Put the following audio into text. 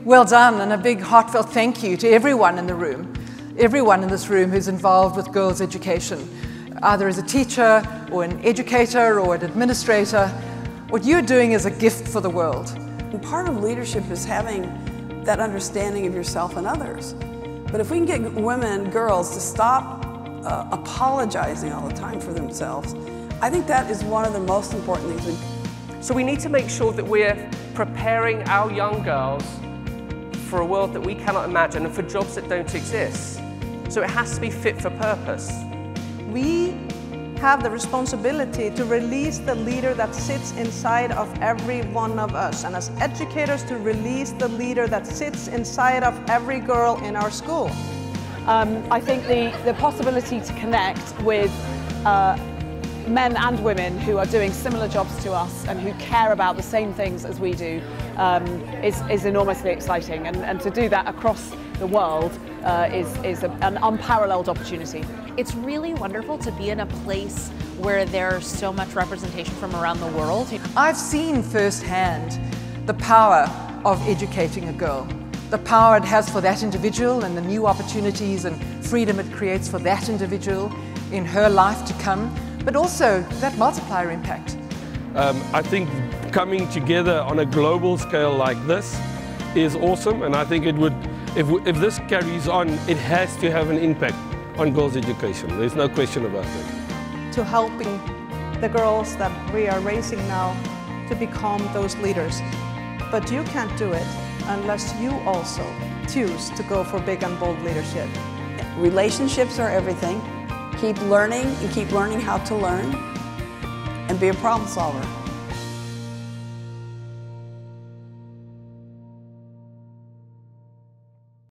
Well done, and a big heartfelt thank you to everyone in the room, everyone in this room who's involved with girls' education, either as a teacher or an educator or an administrator. What you're doing is a gift for the world. And part of leadership is having that understanding of yourself and others. But if we can get women, girls, to stop apologizing all the time for themselves, I think that is one of the most important things. So we need to make sure that we're preparing our young girls for a world that we cannot imagine and for jobs that don't exist. So it has to be fit for purpose. We have the responsibility to release the leader that sits inside of every one of us, and as educators to release the leader that sits inside of every girl in our school. I think the possibility to connect with men and women who are doing similar jobs to us and who care about the same things as we do is enormously exciting, and to do that across the world is an unparalleled opportunity. It's really wonderful to be in a place where there's so much representation from around the world. I've seen firsthand the power of educating a girl, the power it has for that individual and the new opportunities and freedom it creates for that individual in her life to come, but also that multiplier impact. I think coming together on a global scale like this is awesome, and I think it would, if this carries on, it has to have an impact on girls' education. There's no question about it. To helping the girls that we are raising now to become those leaders. But you can't do it unless you also choose to go for big and bold leadership. Relationships are everything. Keep learning and keep learning how to learn and be a problem solver.